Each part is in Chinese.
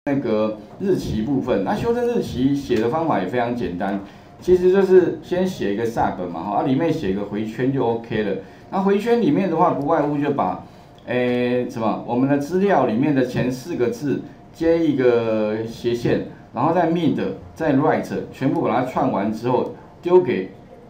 那个日期部分，那修正日期写的方法也非常简单，其实就是先写一个 sub 嘛，哈，里面写个回圈就 OK 了。那回圈里面的话，不外乎就把，我们的资料里面的前4个字接一个斜线，然后再 mid 再 right 全部把它串完之后丢给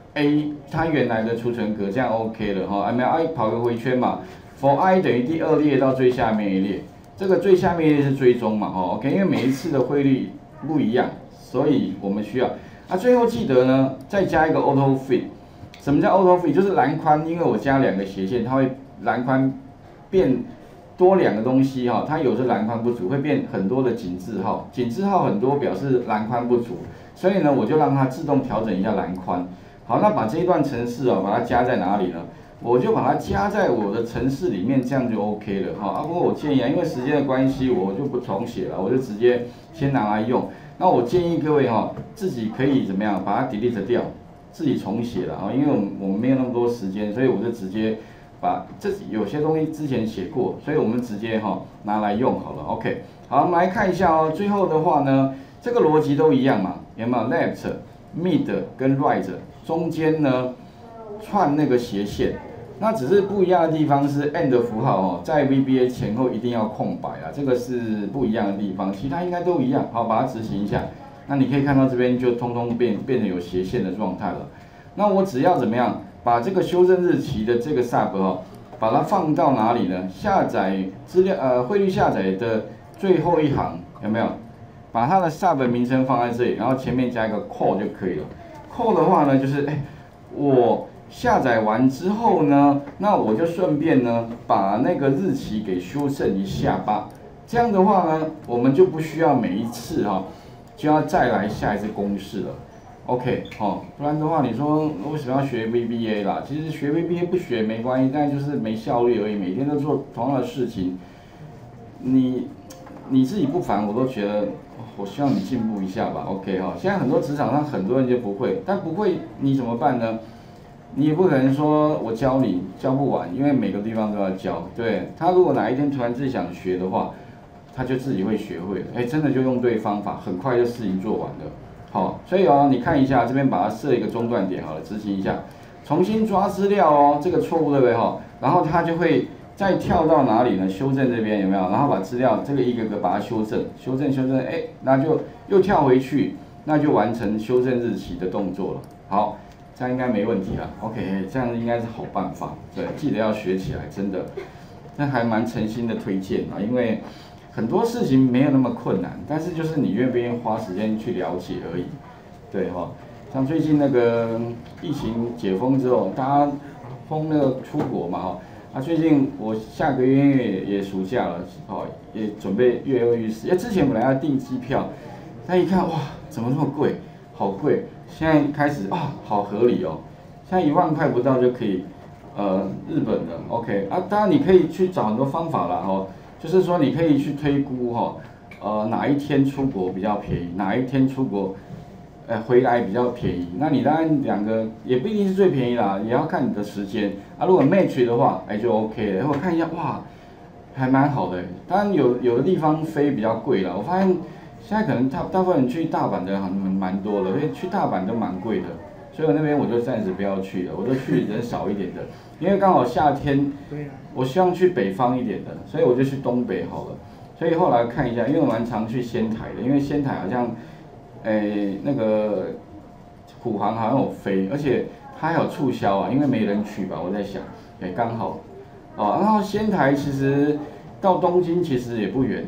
A 它原来的储存格，这样 OK 了哈。I 跑个回圈嘛 ，for I 等于第2列到最下面一列。这个最下面一列是追踪嘛，哦 ，OK， 因为每一次的汇率不一样，所以我们需要。最后记得呢，再加一个 auto fit。什么叫 auto fit？ 就是栏宽，因为我加2个斜线，它会栏宽变多2个东西哈，它有时栏宽不足，会变很多的井字号，井字号很多表示栏宽不足，所以呢，我就让它自动调整一下栏宽。好，那把这一段程式把它加在哪里呢？我就把它加在我的程式里面，这样就 OK 了哈。不过我建议因为时间的关系，我就不重写了，我就直接先拿来用。那我建议各位自己可以怎么样，把它 delete 掉，自己重写了因为我们没有那么多时间，所以我就直接把有些东西之前写过，所以我们直接拿来用好了。OK， 好，我们来看一下最后的话呢，这个逻辑都一样嘛，有没有 left、mid 跟 right 中间呢串那个斜线。那只是不一样的地方是 and 符号在 VBA 前后一定要空白啊，这个是不一样的地方，其他应该都一样。好，把它执行一下，那你可以看到这边就通通变成有斜线的状态了。那我只要怎么样，把这个修正日期的这个 sub 把它放到哪里呢？下载资料汇率下载的最后一行有没有？把它的 sub 名称放在这里，然后前面加一个 call 就可以了。call 的话呢，就是我下载完之后呢，那我就顺便呢把那个日期给修正一下吧。这样的话呢，我们就不需要每一次就要再来下一次公式了。OK 不然的话你说为什么要学 VBA 啦？其实学 VBA 不学没关系，但就是没效率而已，每天都做同样的事情，你自己不烦我都觉得，我希望你进步一下吧。OK 现在很多职场上很多人就不会，但不会你怎么办呢？你也不可能说我教你教不完，因为每个地方都要教。对，他如果哪一天突然自己想学的话，他就自己会学会了。真的就用对方法，很快就事情做完了。好，所以你看一下这边把它设一个中断点好了，执行一下，重新抓资料这个错误对不对然后它就会再跳到哪里呢？修正这边有没有？然后把资料这个一个个把它修正，那就又跳回去，那就完成修正日期的动作了。好。这样应该没问题了 ，OK， 这样应该是好办法，对，记得要学起来，真的，那还蛮诚心的推荐因为很多事情没有那么困难，但是就是你愿不愿意花时间去了解而已，对像最近那个疫情解封之后，大家封那个出国嘛最近我下个月也暑假了也准备跃跃欲试，因为之前本来要订机票，但一看哇，怎么那么贵，好贵。现在开始好合理现在1万块不到就可以，日本的 OK 当然你可以去找很多方法啦就是说你可以去推估哪一天出国比较便宜，哪一天出国，回来比较便宜，那你当然2个也不一定是最便宜啦，也要看你的时间如果 match 的话，就 OK 了。我看一下哇，还蛮好的，当然有的地方飞比较贵啦，我发现。现在可能大部分人去大阪的蛮多的，因为去大阪都蛮贵的，所以我那边我就暂时不要去了，我都去人少一点的，因为刚好夏天，我希望去北方一点的，所以我就去东北好了。所以后来看一下，因为我蛮常去仙台的，因为仙台好像，那个虎航好像有飞，而且它还有促销因为没人去吧，我在想，刚好，然后仙台其实到东京其实也不远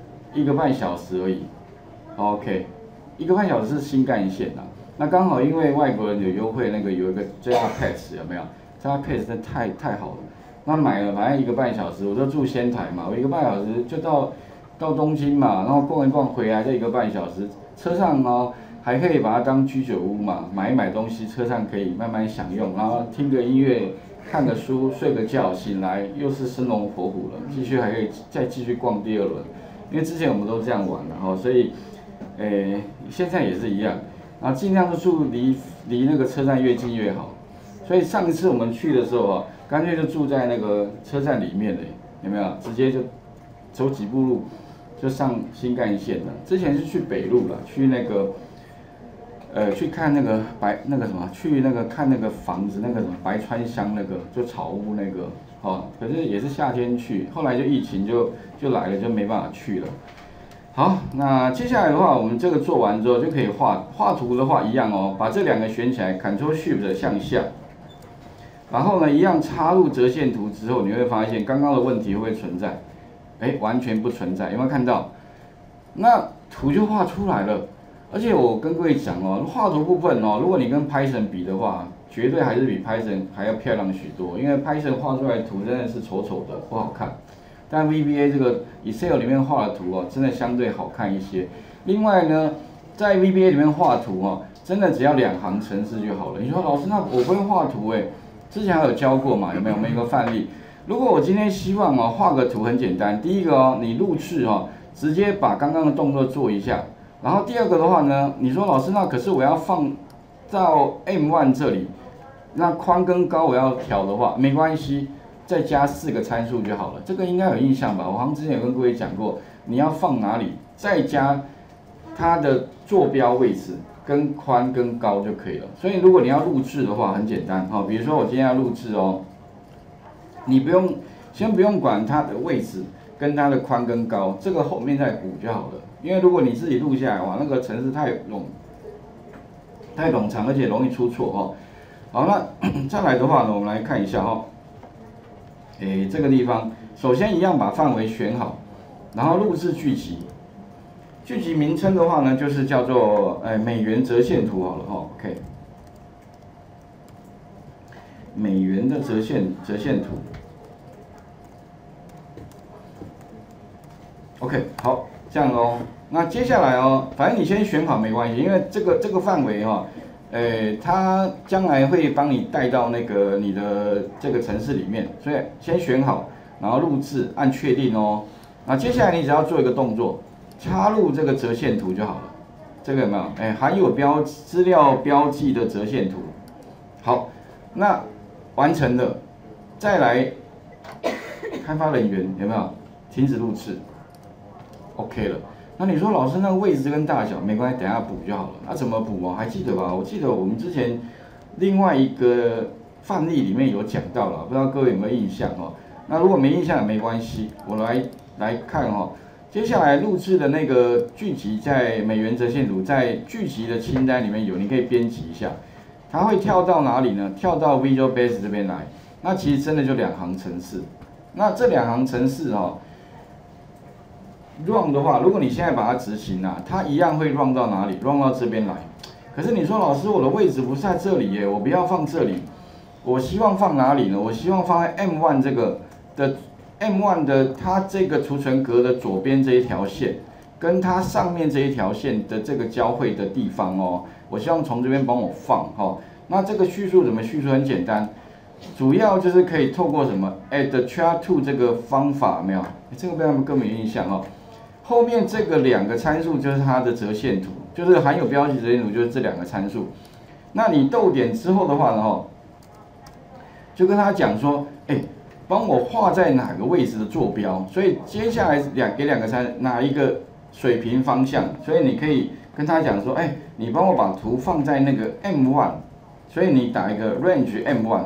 1个半小时而已。OK， 1个半小时是新干线那刚好因为外国人有优惠，那个有一个 JR Pass 有没有 ？JR Pass 真的太好了。那买了反正1个半小时，我就住仙台嘛，我1个半小时就到东京嘛，然后逛一逛回来就1个半小时。车上还可以把它当居酒屋嘛，买一买东西，车上可以慢慢享用，然后听个音乐，看个书，睡个觉，醒来又是生龙活虎了，还可以再继续逛第2轮。因为之前我们都这样玩所以。现在也是一样，然后尽量就住离那个车站越近越好。所以上一次我们去的时候干脆就住在那个车站里面的，有没有？直接就走几步路就上新干线了。之前是去北路了，去那个去看那个去那个看那个房子，那个什么白川乡那个就草屋那个，哦，可是也是夏天去，后来就疫情就来了，就没办法去了。好，那接下来的话，我们这个做完之后就可以画图的话一样哦，把这两个选起来 ，Ctrl Shift 向下，然后呢一样插入折线图之后，你会发现刚刚的问题会不会存在？哎，完全不存在，有没有看到？那图就画出来了。而且我跟各位讲哦，画图部分哦，如果你跟 Python 比的话，绝对还是比 Python 还要漂亮许多。因为 Python 画出来的图真的是丑丑的，不好看。但 VBA 这个 Excel 里面画的图哦，真的相对好看一些。另外呢，在 VBA 里面画图哦，真的只要2行程式就好了。你说老师，那我不会画图哎，之前还有教过嘛？有没有？我们一个范例。如果我今天希望哦画个图很简单，第一个哦，你录制哦，直接把刚刚的动作做一下。然后第二个的话呢，你说老师，那可是我要放到 M1 这里，那宽跟高我要调的话，没关系，再加4个参数就好了。这个应该有印象吧？我好像之前有跟各位讲过，你要放哪里，再加它的坐标位置跟宽跟高就可以了。所以如果你要录制的话，很简单哈，比如说我今天要录制哦，你先不用管它的位置跟它的宽跟高，这个后面再补就好了。因为如果你自己录下来，哇，那个程式太冗长，而且容易出错哈。好，那再来的话呢，我们来看一下哈。这个地方首先一样把范围选好，然后录制剧集。剧集名称的话呢，就是叫做美元折线图好了哈。OK， 美元的折线图。OK， 好。这样哦，那接下来哦，反正你先选好没关系，因为这个范围哈，它将来会帮你带到那个你的这个程式里面，所以先选好，然后录制，按确定哦。那接下来你只要做一个动作，插入这个折线图就好了。这个有没有？含有资料标记的折线图。好，那完成了，再来开发人员有没有？停止录制。OK 了，那你说老师那个位置跟大小没关系，等一下补就好了。那怎么补哦？还记得吧？我记得我们之前另外一个范例里面有讲到了，不知道各位有没有印象哦？那如果没印象也没关系，我来看哦。接下来录制的那个剧集在美元折线图在剧集的清单里面有，你可以编辑一下。它会跳到哪里呢？跳到 Visual Basic 这边来。那其实真的就2行程式。那这2行程式哦。run 的话，如果你现在把它执行啊，它一样会 run 到哪里 ？run 到这边来。可是你说老师，我的位置不是在这里耶，我不要放这里，我希望放哪里呢？我希望放在 M1 这个的 M1 的它这个储存格的左边这一条线，跟它上面这一条线的这个交汇的地方哦。我希望从这边帮我放哈。那这个叙述怎么叙述？很简单，主要就是可以透过什么 add chart to 这个方法，没有？这个根本没印象哦。后面这个2个参数就是它的折线图，就是含有标记折线图，就是这2个参数。那你逗点之后的话呢，就跟他讲说，帮我画在哪个位置的坐标。所以接下来给2个哪一个水平方向，所以你可以跟他讲说，你帮我把图放在那个 M1， 所以你打一个 range M1，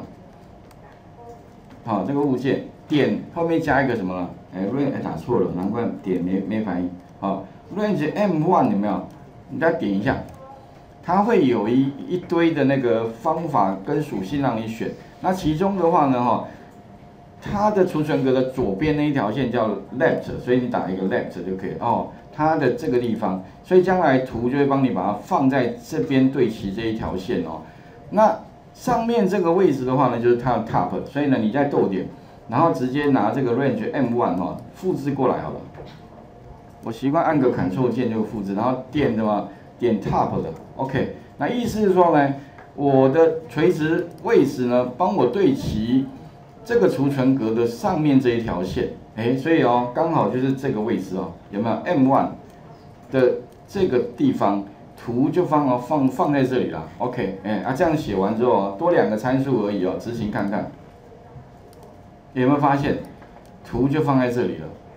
好，这个物件点后面加一个什么呢？range 打错了，难怪点没反应。好 ，range M1 有没有？你再点一下，它会有一堆的那个方法跟属性让你选。那其中的话呢，它的储存格的左边那一条线叫 left， 所以你打一个 left 就可以哦。它的这个地方，所以将来图就会帮你把它放在这边对齐这一条线哦。那上面这个位置的话呢，就是它的 top， 所以呢，你再逗点。然后直接拿这个 range M1 复制过来好了。我习惯按个 Ctrl 键就复制，然后点的嘛，点 Top 的 ，OK。那意思是说呢，我的垂直位置呢，帮我对齐这个储存格的上面这一条线，所以哦，刚好就是这个位置哦，有没有 M1 的这个地方，图就放在这里了 ，OK， 这样写完之后多2个参数而已哦，执行看看。有没有发现，图就放在这里了？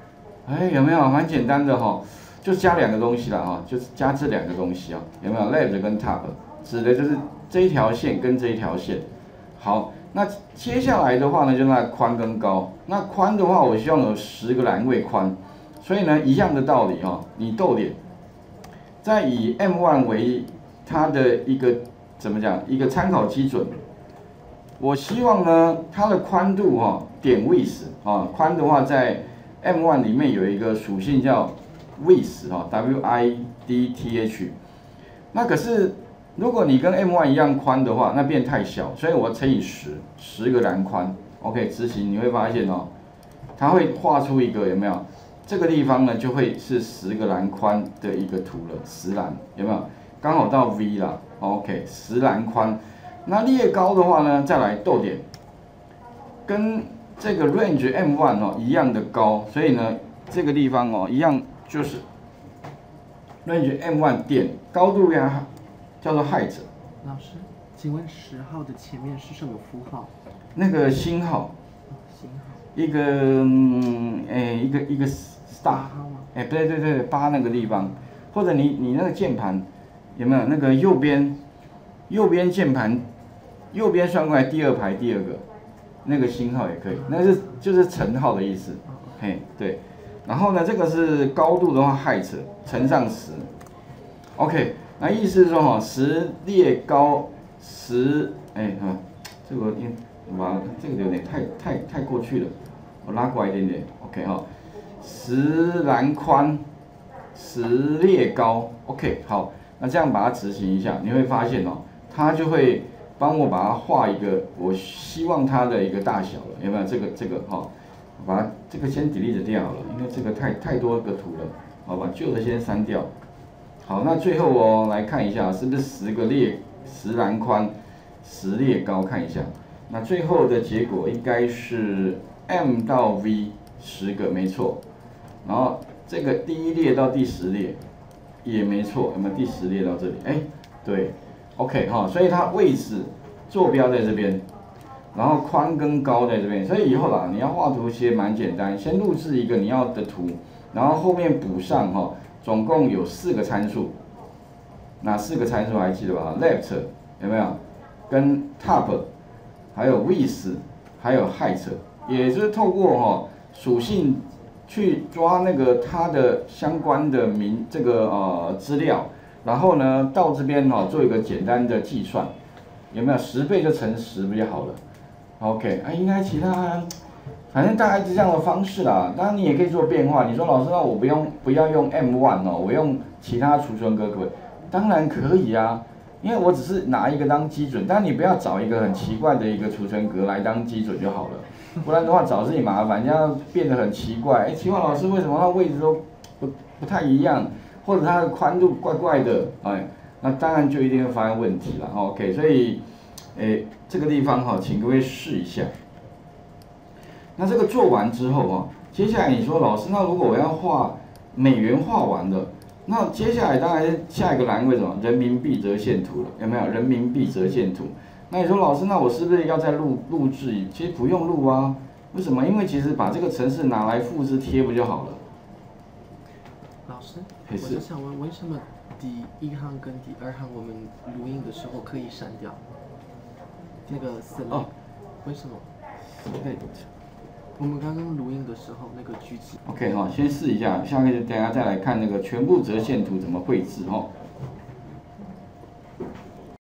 哎，有没有蛮简单的哈？就加两个东西了哈，就是加这两个东西啊，有没有 left 跟 top， 指的就是这一条线跟这一条线。好，那接下来的话呢，就那宽跟高。那宽的话，我希望有10个栏位宽，所以呢，一样的道理哈，你逗点，再以 M1 为它的一个怎么讲，一个参考基准。我希望呢，它的宽度哈，点 width 啊，宽的话在 M1 里面有一个属性叫 width 哈 ，width。那可是如果你跟 M1 一样宽的话，那变太小，所以我乘以10个栏宽。OK， 执行你会发现哦，它会画出一个有没有？这个地方呢就会是10个栏宽的一个图了，10栏有没有？刚好到 V 啦。OK，10栏宽。那列高的话呢，再来逗点，跟这个 range M1 哦一样的高，所以呢这个地方哦一样就是 range M1 点高度呀，叫做 height。 老师，请问10号的前面是什么符号？ 那个星号。 星号。 一个一个 star。 号吗？ 对，8那个地方，或者你那个键盘有没有那个右边键盘？右边算过来第2排第2个，那个星号也可以，那是就是乘号的意思。嘿，对。然后呢，这个是高度的话 height 乘上10。OK， 那意思是说哈，10列高10，这个这个有点太过去了，我拉过来一点点。OK 哈，10栏宽，10列高。OK， 好，那这样把它执行一下，你会发现哦，它就会帮我把它画一个我希望它的一个大小了，有没有？这个哈，把它这个先 delete 掉好了，因为这个太多个图了，好，把旧的先删掉。好，那最后哦来看一下，是不是10栏宽，10列高？看一下，那最后的结果应该是 M 到 V 10个，没错。然后这个第1列到第10列也没错，有没有？第10列到这里，对。OK 哈，所以它位置坐标在这边，然后宽跟高在这边，所以以后啦，你要画图其实蛮简单，先录制一个你要的图，然后后面补上哈，总共有4个参数，哪4个参数还记得吧 ？Left 有没有？跟 Top， 还有 Width， 还有 Height， 也就是透过属性去抓那个它的相关的资料。然后呢，到这边做一个简单的计算，有没有10倍就乘10不就好了 ？OK， 应该其他，反正大概是这样的方式啦。当然你也可以做变化，你说老师，那我不要用 M1 哦，我用其他储存格可不可以？当然可以啊，因为我只是拿一个当基准，但你不要找一个很奇怪的一个储存格来当基准就好了，不然的话找自己麻烦，这样变得很奇怪。奇怪老师为什么它位置都不太一样？或者它的宽度怪怪的，那当然就一定会发生问题了。OK， 所以，这个地方请各位试一下。那这个做完之后接下来你说老师，那如果我要画美元画完了，那接下来当然下一个栏位什么人民币折线图了，有没有人民币折线图？那你说老师，那我是不是要再录制？其实不用录啊，为什么？因为其实把这个程式拿来复制贴不就好了？ 老师，我是想问，为什么第1行跟第2行我们录音的时候可以删掉那个select？为什么？我们刚刚录音的时候那个句子。 OK 先试一下，下面等下再来看那个全部折线图怎么绘制